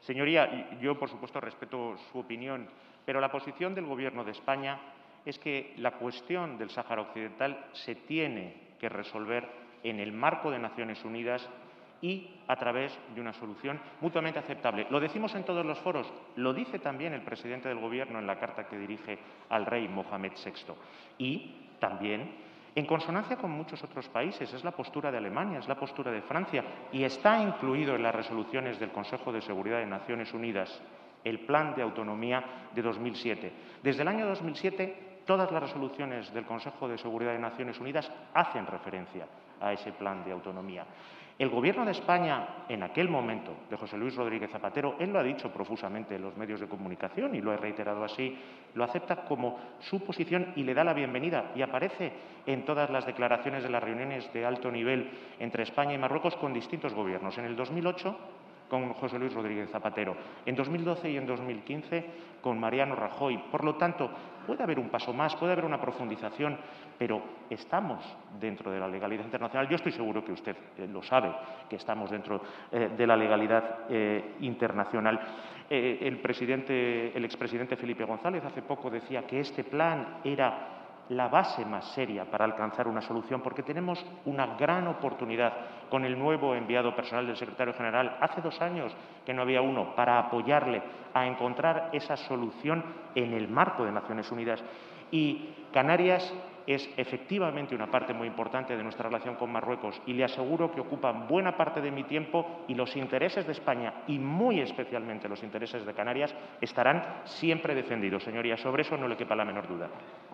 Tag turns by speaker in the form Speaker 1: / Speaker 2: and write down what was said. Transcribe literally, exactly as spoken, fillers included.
Speaker 1: Señoría, yo, por supuesto, respeto su opinión, pero la posición del Gobierno de España es que la cuestión del Sáhara Occidental se tiene que resolver en el marco de Naciones Unidas y a través de una solución mutuamente aceptable. Lo decimos en todos los foros, lo dice también el presidente del Gobierno en la carta que dirige al rey Mohamed sexto. Y también, en consonancia con muchos otros países, es la postura de Alemania, es la postura de Francia y está incluido en las resoluciones del Consejo de Seguridad de Naciones Unidas el Plan de Autonomía de dos mil siete. Desde el año dos mil siete, todas las resoluciones del Consejo de Seguridad de Naciones Unidas hacen referencia a ese plan de autonomía. El Gobierno de España, en aquel momento, de José Luis Rodríguez Zapatero, él lo ha dicho profusamente en los medios de comunicación y lo ha reiterado así, lo acepta como su posición y le da la bienvenida y aparece en todas las declaraciones de las reuniones de alto nivel entre España y Marruecos con distintos gobiernos. En el dos mil ocho, con José Luis Rodríguez Zapatero, en dos mil doce y en dos mil quince con Mariano Rajoy. Por lo tanto, puede haber un paso más, puede haber una profundización, pero estamos dentro de la legalidad internacional. Yo estoy seguro que usted eh, lo sabe, que estamos dentro eh, de la legalidad eh, internacional. Eh, el, presidente, el expresidente Felipe González hace poco decía que este plan era la base más seria para alcanzar una solución, porque tenemos una gran oportunidad con el nuevo enviado personal del secretario general. Hace dos años que no había uno para apoyarle a encontrar esa solución en el marco de Naciones Unidas. Y Canarias es efectivamente una parte muy importante de nuestra relación con Marruecos y le aseguro que ocupan buena parte de mi tiempo y los intereses de España y muy especialmente los intereses de Canarias estarán siempre defendidos, señorías. Sobre eso no le quepa la menor duda.